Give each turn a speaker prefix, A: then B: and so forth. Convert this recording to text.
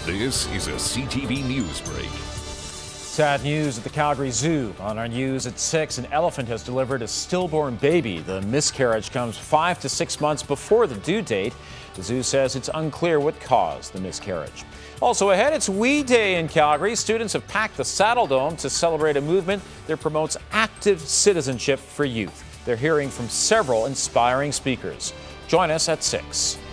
A: This is a CTV News Break.
B: Sad news at the Calgary Zoo. On our news at 6, an elephant has delivered a stillborn baby. The miscarriage comes 5 to 6 months before the due date. The zoo says it's unclear what caused the miscarriage. Also ahead, it's We Day in Calgary. Students have packed the Saddle Dome to celebrate a movement that promotes active citizenship for youth. They're hearing from several inspiring speakers. Join us at 6.